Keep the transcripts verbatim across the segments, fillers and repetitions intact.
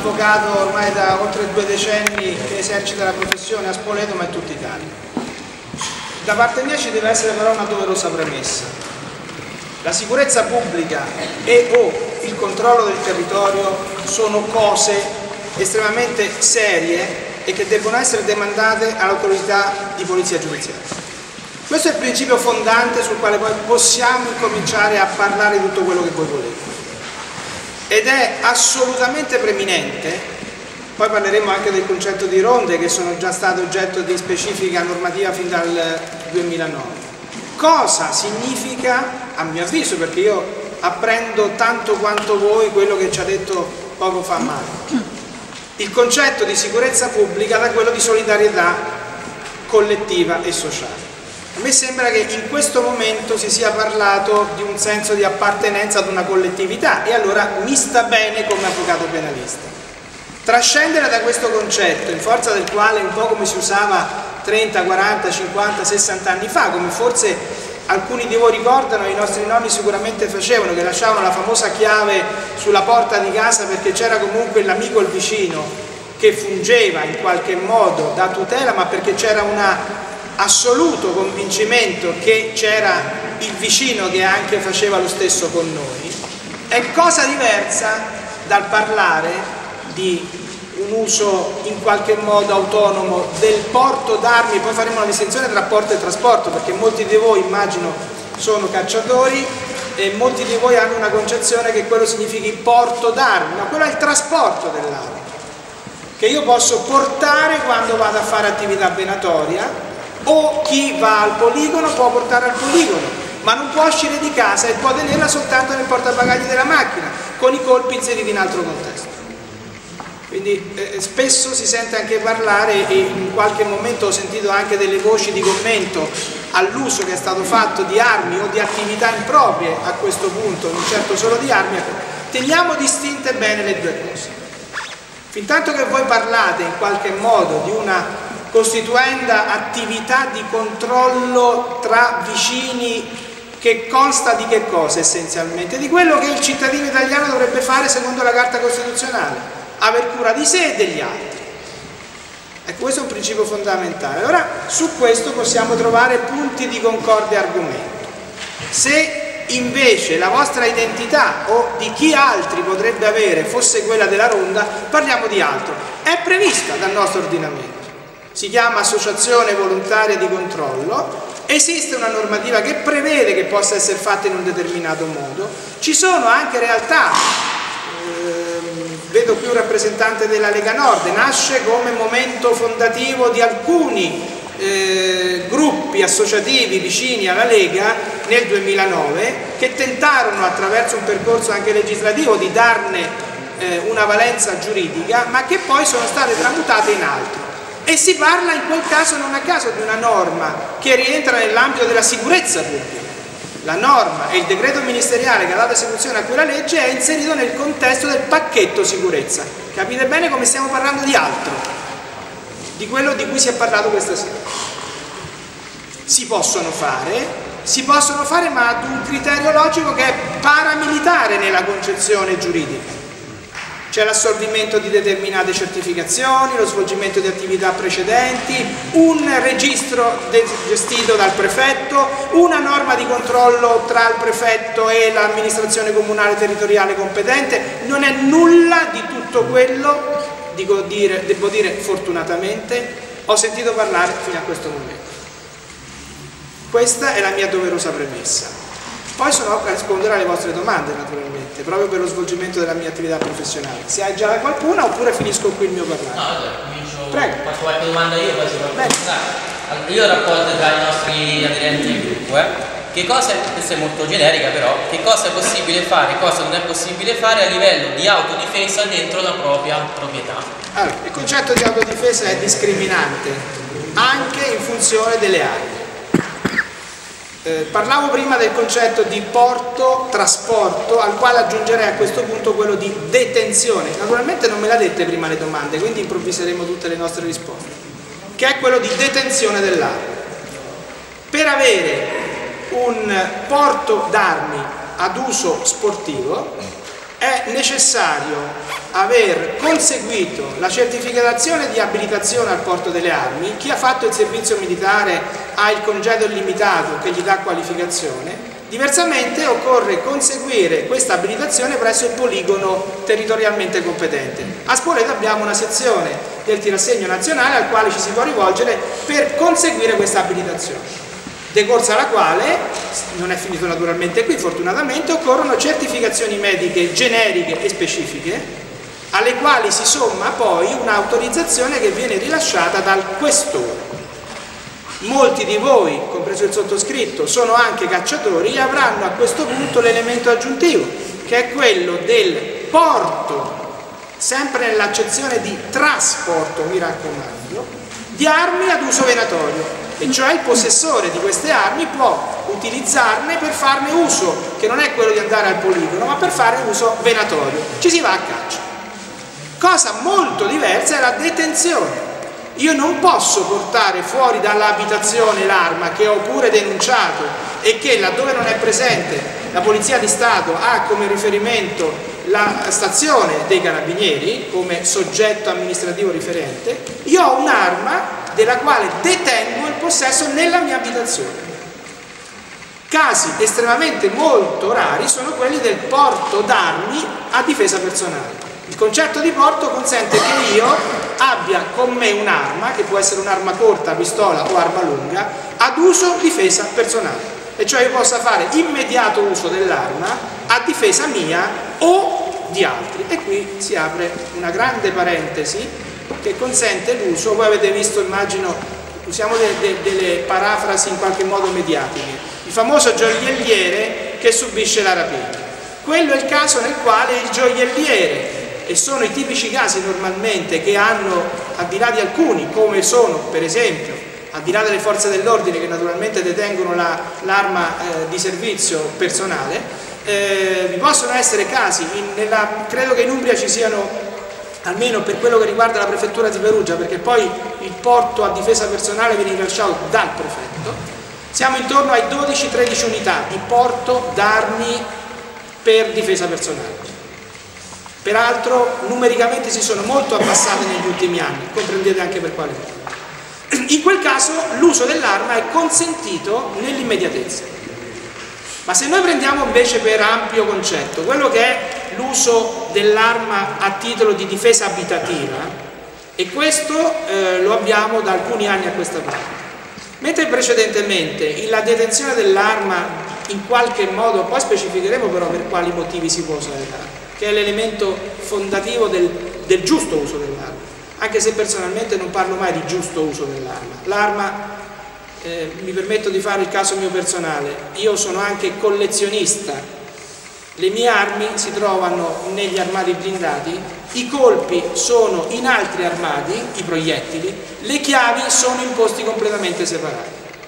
avvocato ormai da oltre due decenni che esercita la professione a Spoleto, ma in tutta Italia. Da parte mia ci deve essere però una doverosa premessa. La sicurezza pubblica e o il controllo del territorio sono cose estremamente serie e che debbono essere demandate all'autorità di polizia giudiziaria. Questo è il principio fondante sul quale poi possiamo cominciare a parlare di tutto quello che voi volete. Ed è assolutamente preminente, poi parleremo anche del concetto di ronde che sono già state oggetto di specifica normativa fin dal duemilanove. Cosa significa, a mio avviso, perché io apprendo tanto quanto voi quello che ci ha detto poco fa Mario, il concetto di sicurezza pubblica da quello di solidarietà collettiva e sociale. A me sembra che in questo momento si sia parlato di un senso di appartenenza ad una collettività e allora mi sta bene come avvocato penalista. Trascendere da questo concetto, in forza del quale un po' come si usava trenta, quaranta, cinquanta, sessanta anni fa, come forse alcuni di voi ricordano, i nostri nonni sicuramente facevano, che lasciavano la famosa chiave sulla porta di casa perché c'era comunque l'amico o il vicino che fungeva in qualche modo da tutela, ma perché c'era una assoluto convincimento che c'era il vicino che anche faceva lo stesso con noi, è cosa diversa dal parlare di un uso in qualche modo autonomo del porto d'armi. Poi faremo una distinzione tra porto e trasporto, perché molti di voi immagino sono cacciatori e molti di voi hanno una concezione che quello significhi porto d'armi, ma quello è il trasporto dell'arma che io posso portare quando vado a fare attività venatoria, o chi va al poligono può portare al poligono, ma non può uscire di casa e può tenerla soltanto nel portabagagli della macchina, con i colpi inseriti in altro contesto. Quindi eh, spesso si sente anche parlare, e in qualche momento ho sentito anche delle voci di commento all'uso che è stato fatto di armi o di attività improprie a questo punto, non certo solo di armi. Teniamo distinte bene le due cose. Fintanto che voi parlate in qualche modo di una costituenda attività di controllo tra vicini che consta di che cosa essenzialmente? Di quello che il cittadino italiano dovrebbe fare secondo la Carta Costituzionale, aver cura di sé e degli altri. Ecco, questo è un principio fondamentale. Allora, su questo possiamo trovare punti di concorde e argomento. Se invece la vostra identità o di chi altri potrebbe avere fosse quella della ronda, parliamo di altro. È prevista dal nostro ordinamento. Si chiama associazione volontaria di controllo, esiste una normativa che prevede che possa essere fatta in un determinato modo, ci sono anche realtà, ehm, vedo qui un rappresentante della Lega Nord, nasce come momento fondativo di alcuni eh, gruppi associativi vicini alla Lega nel duemilanove che tentarono attraverso un percorso anche legislativo di darne eh, una valenza giuridica, ma che poi sono state tramutate in altro. E si parla in quel caso non a caso di una norma che rientra nell'ambito della sicurezza pubblica. La norma e il decreto ministeriale che ha dato esecuzione a quella legge è inserito nel contesto del pacchetto sicurezza. Capite bene come stiamo parlando di altro, di quello di cui si è parlato questa sera. Si possono fare, si possono fare ma ad un criterio logico che è paramilitare nella concezione giuridica. C'è l'assolvimento di determinate certificazioni, lo svolgimento di attività precedenti, un registro gestito dal prefetto, una norma di controllo tra il prefetto e l'amministrazione comunale territoriale competente. Non è nulla di tutto quello, dico dire, devo dire fortunatamente, ho sentito parlare fino a questo momento. Questa è la mia doverosa premessa. Poi sono a rispondere alle vostre domande naturalmente, proprio per lo svolgimento della mia attività professionale. Se hai già qualcuna oppure finisco qui il mio parlare. No, allora, comincio, prego. Faccio qualche domanda io, poi si può allora, io raccolgo tra i nostri aderenti del gruppo, eh. Che cosa, questa è molto generica però, che cosa è possibile fare, cosa non è possibile fare a livello di autodifesa dentro la propria proprietà. Allora, il concetto di autodifesa è discriminante anche in funzione delle aree. Eh, parlavo prima del concetto di porto, trasporto, al quale aggiungerei a questo punto quello di detenzione. Naturalmente non me l'ha dette prima le domande, quindi improvviseremo tutte le nostre risposte, che è quello di detenzione dell'arma. Per avere un porto d'armi ad uso sportivo è necessario aver conseguito la certificazione di abilitazione al porto delle armi. Chi ha fatto il servizio militare ha il congedo illimitato che gli dà qualificazione. Diversamente occorre conseguire questa abilitazione presso il poligono territorialmente competente. A Spoleto abbiamo una sezione del tirassegno nazionale al quale ci si può rivolgere per conseguire questa abilitazione, decorsa la quale, non è finito naturalmente qui fortunatamente, occorrono certificazioni mediche generiche e specifiche, alle quali si somma poi un'autorizzazione che viene rilasciata dal questore. Molti di voi, compreso il sottoscritto, sono anche cacciatori e avranno a questo punto l'elemento aggiuntivo, che è quello del porto, sempre nell'accezione di trasporto, mi raccomando, di armi ad uso venatorio, e cioè il possessore di queste armi può utilizzarne per farne uso, che non è quello di andare al poligono, ma per fare uso venatorio. Ci si va a caccia. Cosa molto diversa è la detenzione. Io non posso portare fuori dall'abitazione l'arma che ho pure denunciato e che, laddove non è presente la Polizia di Stato, ha come riferimento la stazione dei Carabinieri come soggetto amministrativo riferente. Io ho un'arma della quale detengo il possesso nella mia abitazione. Casi estremamente molto rari sono quelli del porto d'armi a difesa personale. Il concetto di porto consente che io abbia con me un'arma, che può essere un'arma corta, pistola o arma lunga, ad uso difesa personale, e cioè io possa fare immediato uso dell'arma a difesa mia o di altri. E qui si apre una grande parentesi che consente l'uso. Voi avete visto, immagino, usiamo de de delle parafrasi in qualche modo mediatiche, il famoso gioielliere che subisce la rapina. Quello è il caso nel quale il gioielliere, e sono i tipici casi normalmente che hanno, al di là di alcuni, come sono per esempio, al di là delle forze dell'ordine che naturalmente detengono l'arma la, eh, di servizio personale, eh, vi possono essere casi, in, nella, credo che in Umbria ci siano, almeno per quello che riguarda la prefettura di Perugia, perché poi il porto a difesa personale viene rilasciato dal prefetto, siamo intorno ai dodici tredici unità di porto d'armi per difesa personale. Peraltro numericamente si sono molto abbassate negli ultimi anni, comprendete anche per quale motivo. In quel caso l'uso dell'arma è consentito nell'immediatezza. Ma se noi prendiamo invece per ampio concetto quello che è l'uso dell'arma a titolo di difesa abitativa, e questo eh, lo abbiamo da alcuni anni a questa parte, mentre precedentemente la detenzione dell'arma in qualche modo, poi specificheremo però per quali motivi si può usare, che è l'elemento fondativo del, del giusto uso dell'arma, anche se personalmente non parlo mai di giusto uso dell'arma. L'arma, eh, mi permetto di fare il caso mio personale, io sono anche collezionista, le mie armi si trovano negli armadi blindati, i colpi sono in altri armadi, i proiettili, le chiavi sono in posti completamente separati.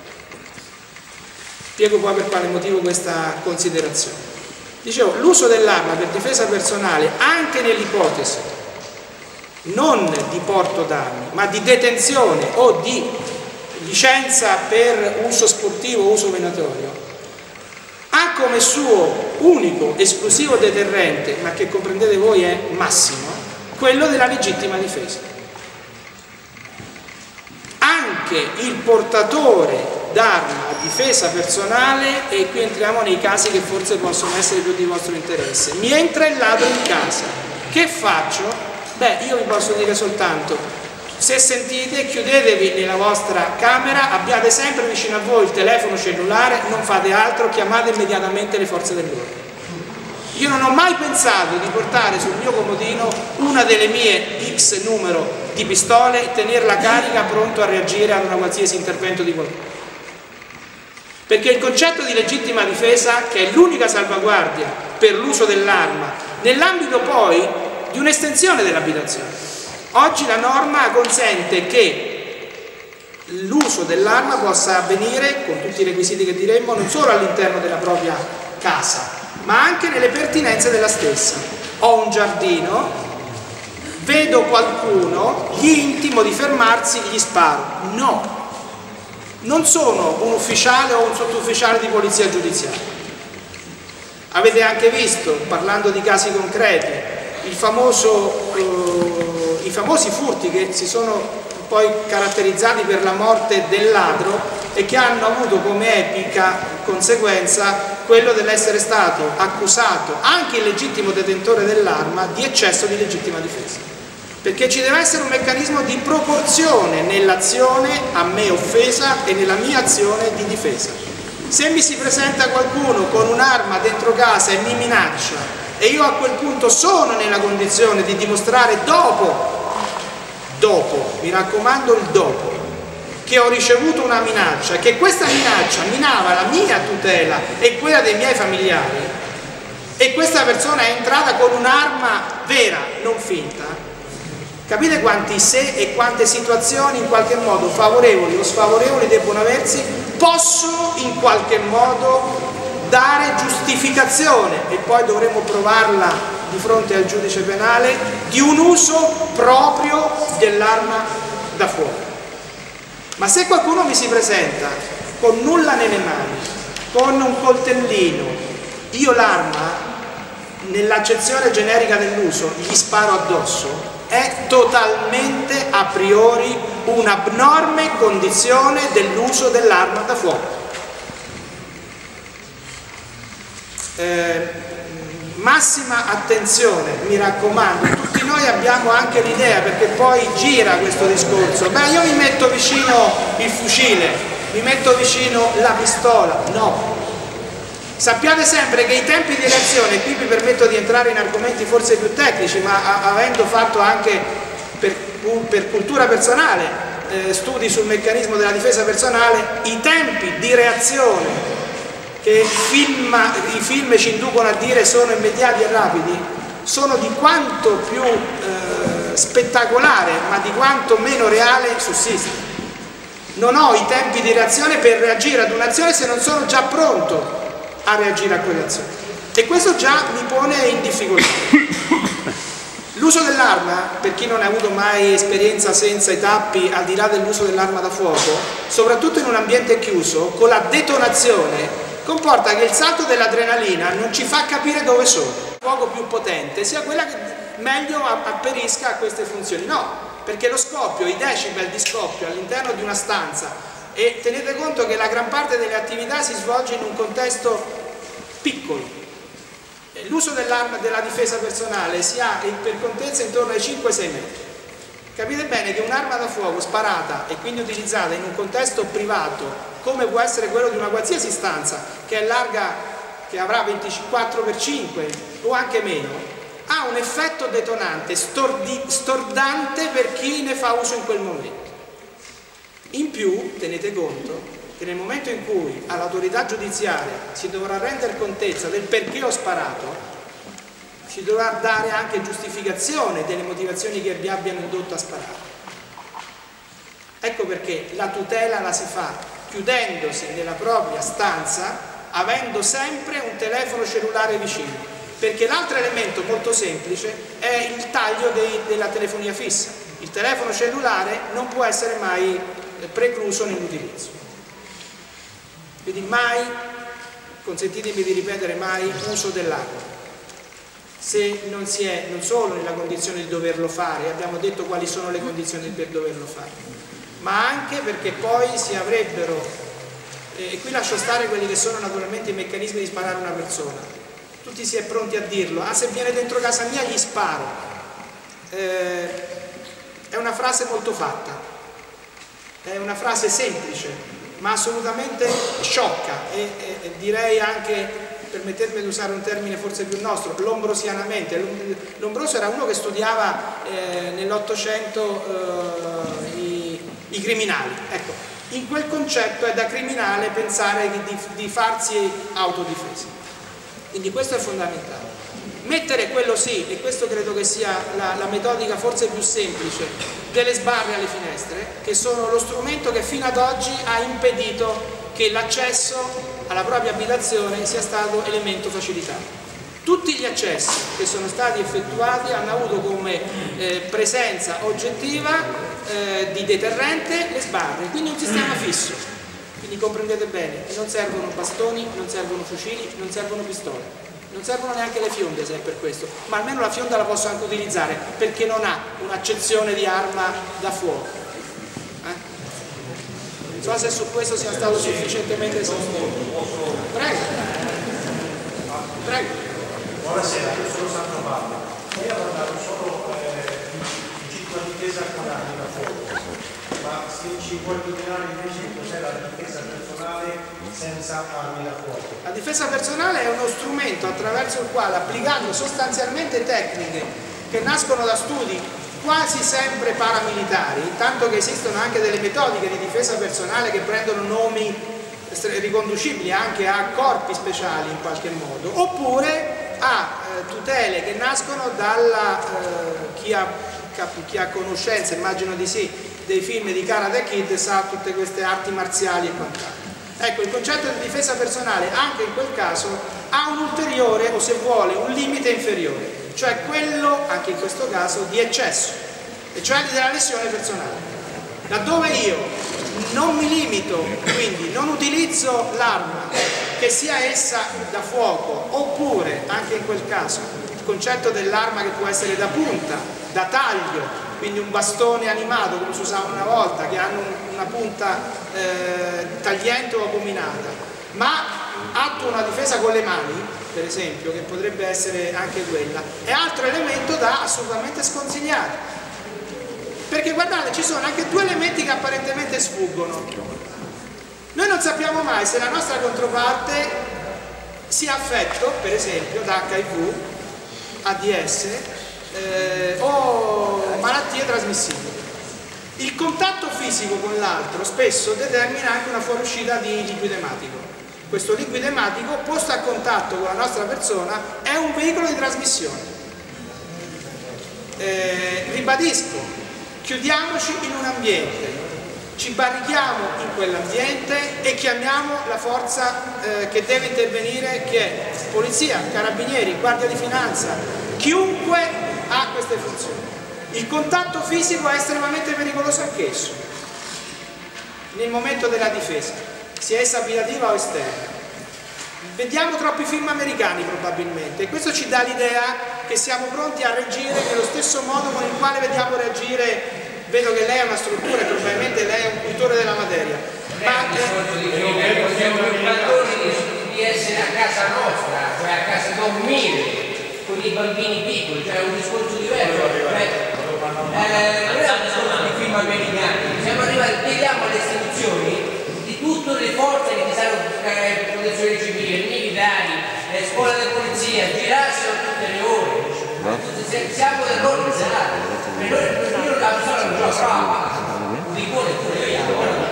Spiego poi per quale motivo questa considerazione. Dicevo, l'uso dell'arma per difesa personale, anche nell'ipotesi non di porto d'armi, ma di detenzione o di licenza per uso sportivo o uso venatorio, ha come suo unico, esclusivo deterrente, ma che comprendete voi è massimo, quello della legittima difesa. Anche il portatore d'arma a difesa personale, e qui entriamo nei casi che forse possono essere più di vostro interesse, mi entra il ladro in casa, che faccio? Beh, io vi posso dire soltanto, se sentite, chiudetevi nella vostra camera, abbiate sempre vicino a voi il telefono cellulare, non fate altro, chiamate immediatamente le forze dell'ordine. Io non ho mai pensato di portare sul mio comodino una delle mie X numero di pistole e tenerla carica pronto a reagire ad una qualsiasi intervento di qualcuno. Perché il concetto di legittima difesa, che è l'unica salvaguardia per l'uso dell'arma, nell'ambito poi di un'estensione dell'abitazione. Oggi la norma consente che l'uso dell'arma possa avvenire, con tutti i requisiti che diremmo, non solo all'interno della propria casa, ma anche nelle pertinenze della stessa. Ho un giardino, vedo qualcuno, gli intimo di fermarsi, gli sparo. No! Non sono un ufficiale o un sottufficiale di polizia giudiziaria. Avete anche visto, parlando di casi concreti, il famoso, eh, i famosi furti che si sono poi caratterizzati per la morte del ladro e che hanno avuto come epica conseguenza quello dell'essere stato accusato, anche il legittimo detentore dell'arma, di eccesso di legittima difesa. Perché ci deve essere un meccanismo di proporzione nell'azione a me offesa e nella mia azione di difesa. Se mi si presenta qualcuno con un'arma dentro casa e mi minaccia e io a quel punto sono nella condizione di dimostrare dopo, dopo, mi raccomando il dopo, che ho ricevuto una minaccia, che questa minaccia minava la mia tutela e quella dei miei familiari e questa persona è entrata con un'arma vera, non finta, capite quanti se e quante situazioni in qualche modo favorevoli o sfavorevoli debbono aversi, posso in qualche modo dare giustificazione e poi dovremo provarla di fronte al giudice penale di un uso proprio dell'arma da fuoco. Ma se qualcuno mi si presenta con nulla nelle mani, con un coltellino, io l'arma, nell'accezione generica dell'uso, gli sparo addosso, è totalmente a priori un'abnorme condizione dell'uso dell'arma da fuoco. Eh, massima attenzione, mi raccomando, tutti noi abbiamo anche l'idea, perché poi gira questo discorso, beh io mi metto vicino il fucile, mi metto vicino la pistola, no. Sappiate sempre che i tempi di reazione, qui mi permetto di entrare in argomenti forse più tecnici, ma avendo fatto anche per, per cultura personale eh, studi sul meccanismo della difesa personale, i tempi di reazione che film, i film ci inducono a dire sono immediati e rapidi, sono di quanto più eh, spettacolare, ma di quanto meno reale sussiste. Non ho i tempi di reazione per reagire ad un'azione se non sono già pronto a reagire a quell'azione. E questo già mi pone in difficoltà. L'uso dell'arma, per chi non ha avuto mai esperienza senza i tappi, al di là dell'uso dell'arma da fuoco, soprattutto in un ambiente chiuso, con la detonazione, comporta che il salto dell'adrenalina non ci fa capire dove sono. Il fuoco più potente sia quella che meglio apperisca a queste funzioni. No, perché lo scoppio, i decibel di scoppio all'interno di una stanza, e tenete conto che la gran parte delle attività si svolge in un contesto piccolo. L'uso dell'arma della difesa personale si ha per contezza intorno ai cinque sei metri. Capite bene che un'arma da fuoco sparata e quindi utilizzata in un contesto privato, come può essere quello di una qualsiasi stanza che è larga, che avrà ventiquattro per cinque o anche meno, ha un effetto detonante, stordi, stordante per chi ne fa uso in quel momento. In più, tenete conto che nel momento in cui all'autorità giudiziaria si dovrà rendere contezza del perché ho sparato, si dovrà dare anche giustificazione delle motivazioni che vi abbiano indotto a sparare. Ecco perché la tutela la si fa chiudendosi nella propria stanza, avendo sempre un telefono cellulare vicino, perché l'altro elemento molto semplice è il taglio dei, della telefonia fissa. Il telefono cellulare non può essere mai precluso nell'utilizzo. Quindi mai, consentitemi di ripetere mai, uso dell'arma. Se non si è non solo nella condizione di doverlo fare, abbiamo detto quali sono le condizioni per doverlo fare, ma anche perché poi si avrebbero, e qui lascio stare quelli che sono naturalmente i meccanismi di sparare a una persona, tutti si è pronti a dirlo, ah se viene dentro casa mia gli sparo, eh, è una frase molto fatta, è una frase semplice, ma assolutamente sciocca e, e, e direi anche, permettetemi di usare un termine forse più nostro, lombrosianamente. Lombroso era uno che studiava eh, nell'Ottocento eh, i, i criminali. Ecco, in quel concetto è da criminale pensare di, di farsi autodifesa. Quindi questo è fondamentale. Mettere quello sì, e questo credo che sia la, la metodica forse più semplice, delle sbarre alle finestre, che sono lo strumento che fino ad oggi ha impedito che l'accesso alla propria abitazione sia stato elemento facilitato. Tutti gli accessi che sono stati effettuati hanno avuto come eh, presenza oggettiva eh, di deterrente le sbarre, quindi un sistema fisso. Quindi comprendete bene, non servono bastoni, non servono fucili, non servono pistole. non servono neanche le fionde se è per questo, ma almeno la fionda la posso anche utilizzare perché non ha un'accezione di arma da fuoco. Eh? Non so se su questo sia stato sufficientemente esaustivo. Prego. Prego. Buonasera, io sono Sandro Paolo. Io ho mandato solo eh, legittima difesa con armi da fuoco, ma se ci vuoi tutelare invece cos'è la difesa personale senza armi da fuoco? La difesa personale è uno strumento attraverso il quale, applicando sostanzialmente tecniche che nascono da studi quasi sempre paramilitari, tanto che esistono anche delle metodiche di difesa personale che prendono nomi riconducibili anche a corpi speciali in qualche modo, oppure a eh, tutele che nascono dalla eh, chi, ha, chi ha conoscenza, immagino di sì, dei film di Karate Kid, sa tutte queste arti marziali e quant'altro. Ecco, il concetto di difesa personale anche in quel caso ha un ulteriore, o se vuole un limite inferiore, cioè quello, anche in questo caso, di eccesso, e cioè della lesione personale. Laddove io non mi limito, quindi non utilizzo l'arma, che sia essa da fuoco, oppure, anche in quel caso, il concetto dell'arma che può essere da punta, da taglio, quindi un bastone animato come si usava una volta, che hanno una punta eh, tagliente o acuminata, ma attua una difesa con le mani, per esempio, che potrebbe essere anche quella, è altro elemento da assolutamente sconsigliare. Perché guardate, ci sono anche due elementi che apparentemente sfuggono. Noi non sappiamo mai se la nostra controparte sia affetto, per esempio, da acca i vu, AIDS eh, o malattie trasmissibili. Il contatto fisico con l'altro spesso determina anche una fuoriuscita di liquido ematico. Questo liquido ematico, posto a contatto con la nostra persona, è un veicolo di trasmissione. Eh, ribadisco, chiudiamoci in un ambiente, ci barrichiamo in quell'ambiente e chiamiamo la forza eh, che deve intervenire, che è polizia, carabinieri, guardia di finanza, chiunque ha queste funzioni. Il contatto fisico è estremamente pericoloso anch'esso nel momento della difesa, sia essa abitativa o esterna. Vediamo troppi film americani probabilmente e questo ci dà l'idea che siamo pronti a reagire nello stesso modo con il quale vediamo reagire. Vedo che lei ha una struttura e probabilmente lei è un cultore della materia, ma eh, siamo preoccupatori di essere a casa nostra, cioè a casa dormire con i bambini piccoli, cioè un discorso diverso. Cioè, eh, non è un discorso di film americani, siamo arrivati, chiediamo alle istituzioni di tutte le forze che ci sanno, eh, protezione civile, militari, eh, scuola di polizia, girassero tutte le ore. Siamo dell'organizzati, e noi io la persona non ce la fa, un rigore pure io,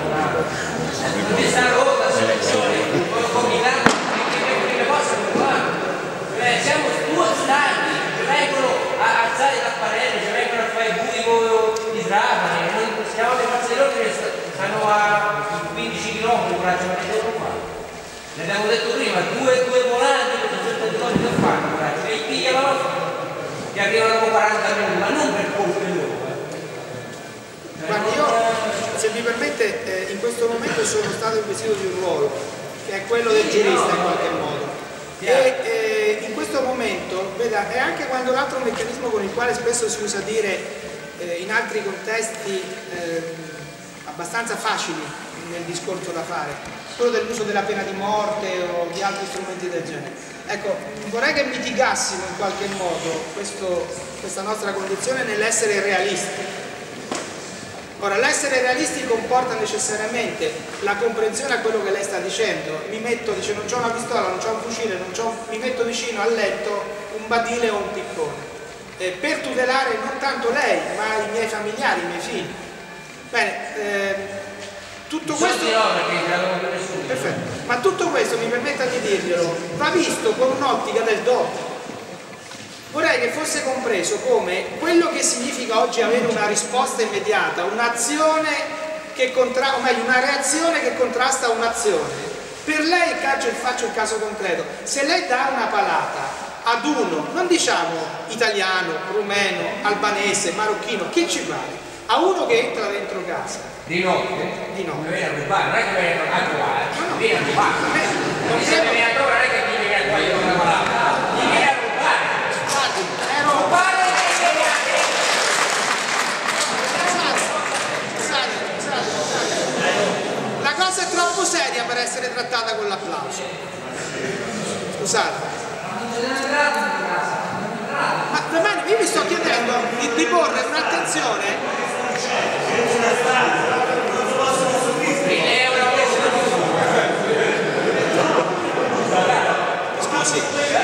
non è sta roba, selezione, un combinato, che ne possono fare. Siamo due stanchi, ci vengono a alzare l'apparello, ci vengono a fare i bui di trapani, noi siamo dei Barcellona che stanno a quindici chilometri, ma ce la mettono qua. L'abbiamo detto prima, due, due volanti, sessanta chilometri per fare, e i figli alla volta che arrivano dopo quaranta minuti, ma non per colpe loro. Guardi, io, se mi permette, eh, in questo momento sono stato investito di un ruolo, che è quello del giurista in qualche modo. E eh, in questo momento, veda, è anche quando l'altro meccanismo con il quale spesso si usa dire eh, in altri contesti eh, abbastanza facili nel discorso da fare, quello dell'uso della pena di morte o di altri strumenti del genere. Ecco, vorrei che mitigassimo in qualche modo questo, questa nostra condizione nell'essere realisti. Ora, l'essere realisti comporta necessariamente la comprensione a quello che lei sta dicendo. Mi metto, dice, non c'ho una pistola, non c'ho un fucile, non c'ho, mi metto vicino al letto un badile o un piccone. Eh, per tutelare non tanto lei, ma i miei familiari, i miei figli. Bene, eh, tutto questo... Perfetto. Ma tutto questo, mi permetta di dirglielo, va visto con un'ottica del dopo. Vorrei che fosse compreso come quello che significa oggi avere una risposta immediata, un'azione che contrasta, o meglio, una reazione che contrasta un'azione. Per lei, faccio il caso concreto, se lei dà una palata ad uno, non diciamo italiano, rumeno, albanese, marocchino, che ci pare, a uno che entra dentro casa. Di notte? Di notte. Non viene a rubare, non è che viene a trovare, no, no. viene a rubare. Non se viene a trovare, non è che viene a trovare una palata. di, di porre un'attenzione. Scusi.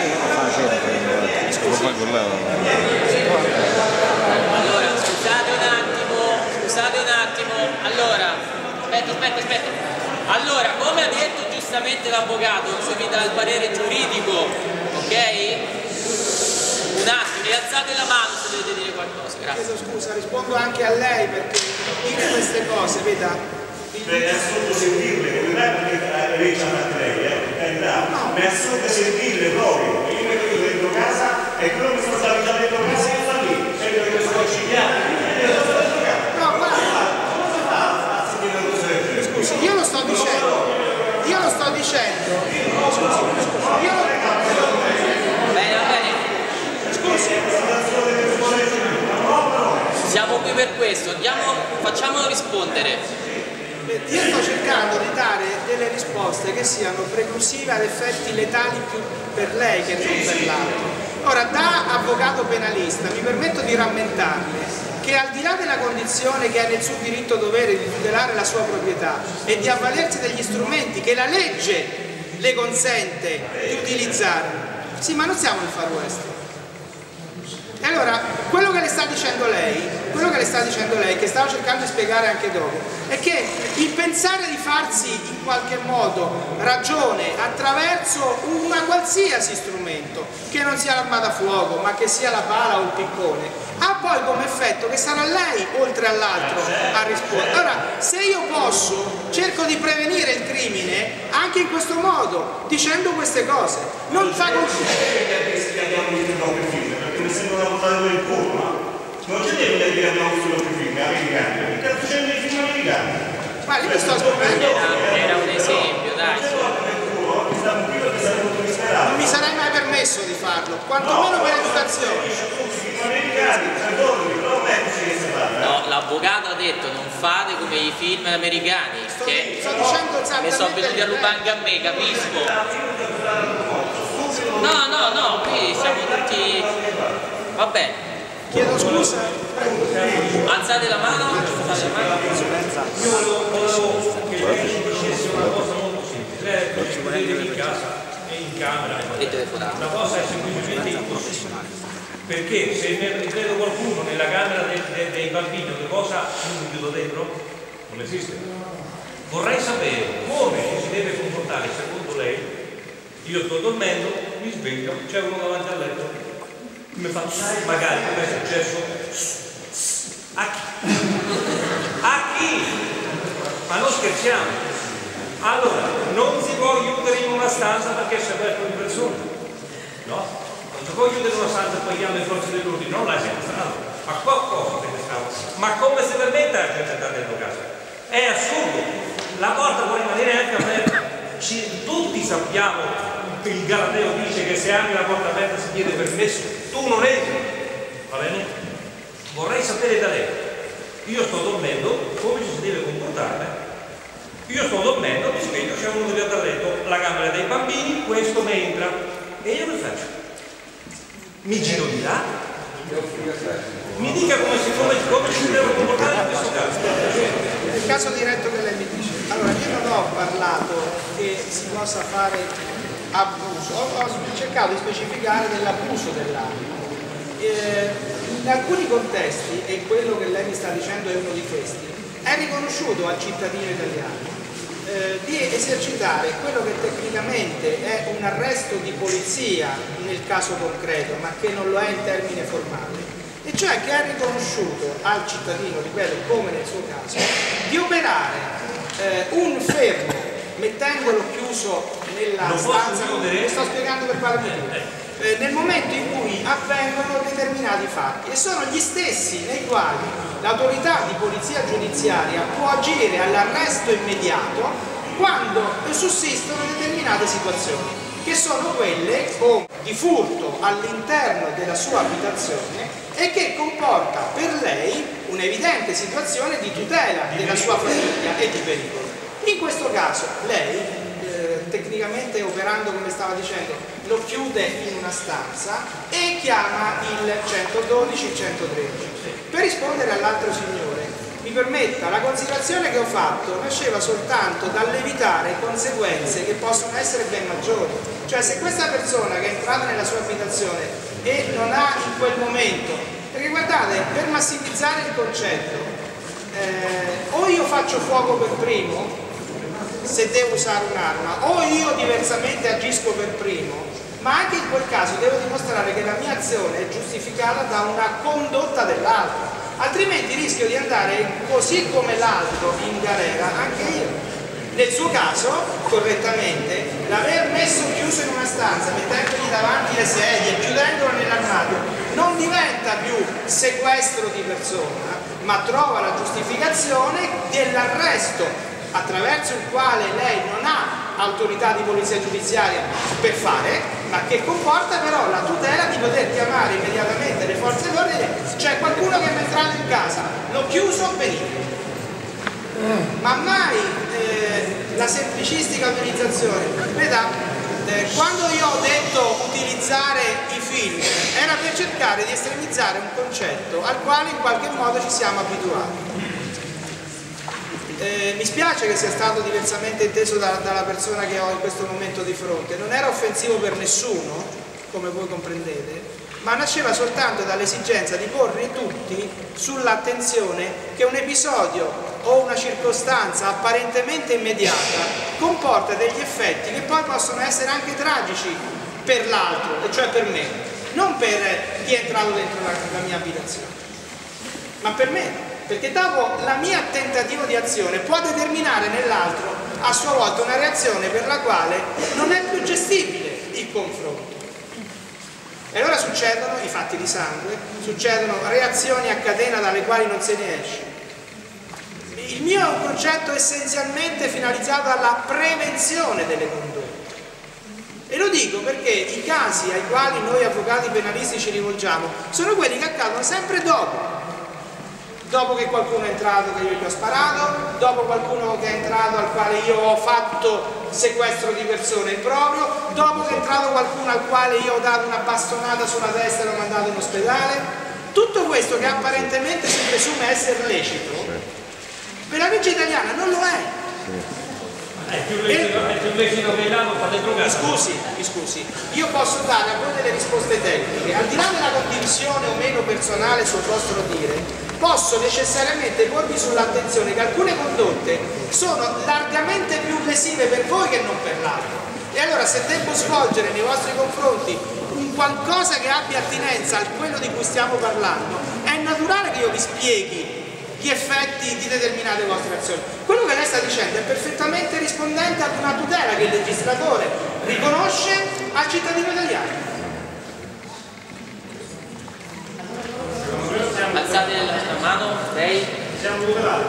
Allora, scusate un attimo, scusate un attimo. Allora, aspetta, aspetta, aspetta. Allora, come ha detto giustamente l'avvocato, se mi dà il parere giuridico, ok? Un attimo, rialzate la mano se dovete dire qualcosa, grazie. Chiedo scusa, rispondo anche a lei perché dire queste cose, veda? Beh, è assurdo sentirle, non è perché lei ci ha fatto lei, eh, per carità, ma è assurdo sentirle proprio. Io mi vedo dentro casa e quello che sono stato già dentro casa io sto lì, sento che sono cigliati, io sto dentro casa. No, guarda, Come fa a sentire una cosa del genere? scusi, io lo sto dicendo, io lo sto dicendo, scusi, scusi, io lo... Bene, va bene. Scusi, Siamo qui per questo, andiamo, facciamolo rispondere. io sto cercando di dare delle risposte che siano preclusive ad effetti letali più per lei che non per l'altro. Ora, da avvocato penalista mi permetto di rammentarle che al di là della condizione che è nel suo diritto dovere di tutelare la sua proprietà e di avvalersi degli strumenti che la legge le consente di utilizzare, sì, ma non siamo nel Far West. E allora, quello che le sta dicendo lei, quello che le sta dicendo lei, che stavo cercando di spiegare anche dopo, è che il pensare di farsi in qualche modo ragione attraverso una qualsiasi strumento, che non sia l'arma da fuoco, ma che sia la pala o il piccone, ha poi come effetto che sarà lei, oltre all'altro, a rispondere. Allora, se io posso, cerco di prevenire il crimine anche in questo modo, dicendo queste cose. Non fa così. Mi sembra una cosa del colpo, non c'è niente da dire abbiamo visto i film americani, perché sta facendo i film americani. Ma io mi sto scoprendo. Era, era un esempio, dai. Non mi sarei mai permesso di farlo, quantomeno per educazione. No, l'avvocato ha detto non fate come i film americani, che Sto dicendo ne sono esattamente venuti a rubare anche a me, capisco. No, no, no, qui siamo tutti... Va bene. Chiedo scusa. Alzate la mano. Alzate la mano. Io volevo che lei ci dicesse una cosa molto semplice. Lei vedete in casa e in camera. E telefonate. La cosa è semplicemente impossibile. Perché se ne vedo qualcuno nella camera dei, dei, dei bambini che cosa non chiudo dentro? Non esiste. Vorrei sapere come si deve comportare secondo lei. Io sto dormendo, mi sveglio, c'è uno davanti al letto, mi fa magari come è successo. A chi? A chi? Ma non scherziamo. Allora, non si può chiudere in una stanza perché c'è aperto di persone. No? Non si può chiudere in una stanza e poi chiamo le forze dell'ordine, non l'hai sequestrato. Ma qualcosa sequestrato. Ma come si permette a gente andare dentro casa? È assurdo. La porta può rimanere anche aperta. Ci, tutti sappiamo. Il Galateo dice che se hai la porta aperta si chiede permesso, tu non entri, va bene? Vorrei sapere da lei, io sto dormendo, come ci si deve comportare? Io sto dormendo, mi sveglio, c'è uno che da letto, la camera dei bambini, questo mi entra, e io che faccio? Mi giro di là? Mi dica come si, come, come ci si deve comportare in questo caso. Nel caso diretto che lei mi dice, allora io non ho parlato che si possa fare abuso, ho, ho cercato di specificare dell'abuso dell'arma. Eh, in alcuni contesti, e quello che lei mi sta dicendo è uno di questi, è riconosciuto al cittadino italiano eh, di esercitare quello che tecnicamente è un arresto di polizia nel caso concreto, ma che non lo è in termine formale, e cioè che è riconosciuto al cittadino, ripeto, come nel suo caso, di operare eh, un fermo mettendolo chiuso nella stanza, mi sto spiegando per quale motivo, eh, nel momento in cui avvengono determinati fatti, e sono gli stessi nei quali l'autorità di polizia giudiziaria può agire all'arresto immediato quando sussistono determinate situazioni, che sono quelle di furto all'interno della sua abitazione e che comporta per lei un'evidente situazione di tutela della sua famiglia e di pericolo. In questo caso lei, eh, tecnicamente operando come stava dicendo, lo chiude in una stanza e chiama il centododici, il centotredici. Per rispondere all'altro signore, mi permetta, la considerazione che ho fatto nasceva soltanto dall'evitare conseguenze che possono essere ben maggiori. Cioè, se questa persona che è entrata nella sua abitazione e non ha in quel momento, perché guardate, per massimizzare il concetto, eh, o io faccio fuoco per primo se devo usare un'arma, o io diversamente agisco per primo, ma anche in quel caso devo dimostrare che la mia azione è giustificata da una condotta dell'altro, altrimenti rischio di andare così come l'altro in galera anche io. Nel suo caso, correttamente, l'aver messo chiuso in una stanza, mettendogli davanti le sedie, chiudendolo nell'armadio, non diventa più sequestro di persona, ma trova la giustificazione dell'arresto, attraverso il quale lei non ha autorità di polizia giudiziaria per fare, ma che comporta però la tutela di poter chiamare immediatamente le forze dell'ordine. C'è qualcuno che è entrato in casa, l'ho chiuso, venite. Ma mai eh, la semplicistica utilizzazione. Veda, eh, quando io ho detto utilizzare i film era per cercare di estremizzare un concetto al quale in qualche modo ci siamo abituati. Eh, mi spiace che sia stato diversamente inteso da, dalla persona che ho in questo momento di fronte. Non era offensivo per nessuno, come voi comprendete, ma nasceva soltanto dall'esigenza di porre tutti sull'attenzione che un episodio o una circostanza apparentemente immediata comporta degli effetti che poi possono essere anche tragici per l'altro, cioè per me, non per chi è entrato dentro la, la mia abitazione, ma per me. Perché dopo la mia tentativo di azione può determinare nell'altro a sua volta una reazione per la quale non è più gestibile il confronto. E allora succedono i fatti di sangue, succedono reazioni a catena dalle quali non se ne esce. Il mio è un concetto essenzialmente finalizzato alla prevenzione delle condotte. E lo dico perché i casi ai quali noi avvocati penalisti ci rivolgiamo sono quelli che accadono sempre dopo. Dopo che qualcuno è entrato che io gli ho sparato, dopo qualcuno che è entrato al quale io ho fatto sequestro di persona improprio, dopo che è entrato qualcuno al quale io ho dato una bastonata sulla testa e l'ho mandato in ospedale. Tutto questo che apparentemente si presume essere lecito, per la legge italiana non lo è. È più lecito, è più lecito che là non fate drogare. Mi scusi, mi scusi, io posso dare a voi delle risposte tecniche, al di là della condivisione o meno personale sul vostro dire, posso necessariamente porvi sull'attenzione che alcune condotte sono largamente più lesive per voi che non per l'altro. E allora se devo svolgere nei vostri confronti un qualcosa che abbia attinenza a quello di cui stiamo parlando, è naturale che io vi spieghi gli effetti di determinate vostre azioni. Quello che lei sta dicendo è perfettamente rispondente ad una tutela che il legislatore riconosce al cittadino italiano. Alzate la mano, lei. Siamo tutelati.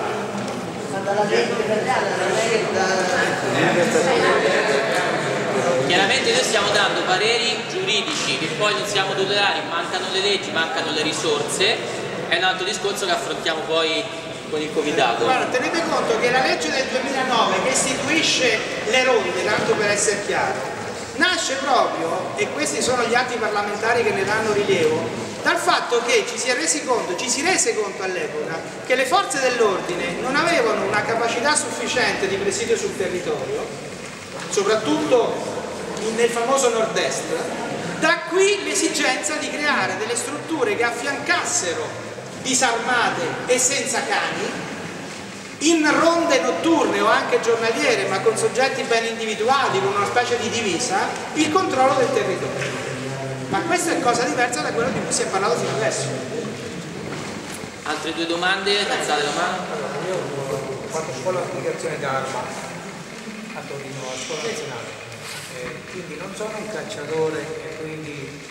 Chiaramente noi stiamo dando pareri giuridici che poi non siamo tutelati, mancano le leggi, mancano le risorse. È un altro discorso che affrontiamo poi con il comitato. Guarda, tenete conto che la legge del duemilanove che istituisce le ronde, tanto per essere chiaro, nasce proprio, e questi sono gli atti parlamentari che ne danno rilievo, dal fatto che ci si è resi conto, ci si rese conto all'epoca che le forze dell'ordine non avevano una capacità sufficiente di presidio sul territorio, soprattutto nel famoso nord-est. Da qui l'esigenza di creare delle strutture che affiancassero disarmate e senza cani, in ronde notturne o anche giornaliere, ma con soggetti ben individuati, con una specie di divisa, il controllo del territorio. Ma questo è cosa diversa da quello di cui si è parlato fino adesso. Altre due domande? Alzate la mano. Allora, io ho fatto scuola di applicazione d'arma a Torino, a scuola nazionale, eh, quindi non sono un cacciatore e quindi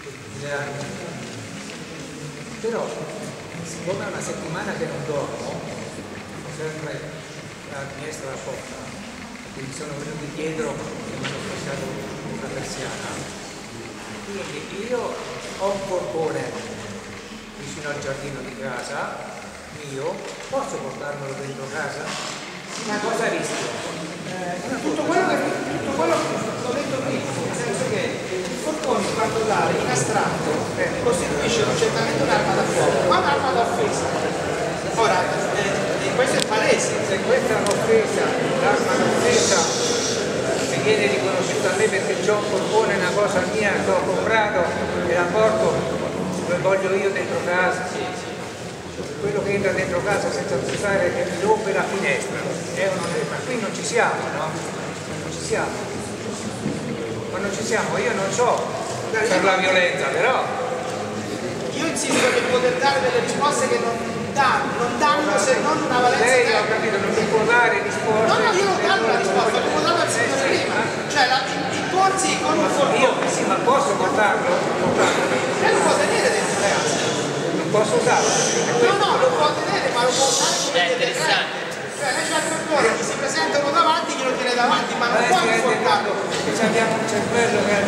però come una settimana che non dormo, sempre la finestra alla porta, quindi sono venuti dietro e mi hanno lasciato una persiana. Quindi io ho un portone vicino al giardino di casa mio, posso portarmelo dentro casa? Ma cosa rischio? tutto quello che tutto quello che ho detto prima, nel senso che il forcone in particolare in astratto costituisce certamente un'arma da fuoco, ma un'arma da offesa. Ora, eh, questo è palese. Se questa è un'offesa, l'arma d'offesa che viene riconosciuta a me perché c'ho un forcone, una cosa mia che ho comprato e la porto dove voglio io dentro casa. Quello che entra dentro casa senza pensare che mi rompe la finestra, è o non è? Ma qui non ci siamo, no? Non ci siamo. Ma non ci siamo, io non so per la violenza, però. Io insisto che poter dare delle risposte che non danno, non danno se non una valenza. Lei tecnica. ho capito, non mi può dare risposte. No, no, io non danno la risposta, l'ho dato al signore prima. Cioè la, il porsi con un forcone. Io sì, ma posso portarlo? portarlo? E lo può tenere dentro casa. Non posso usarlo? No, no, lo può tenere, ma lo può usare come È delle interessante. tre. Cioè lei c'ha il forcone, gli si presentano davanti, glielo tiene davanti, ma non Lei può si rende portarlo. conto che abbiamo un cervello che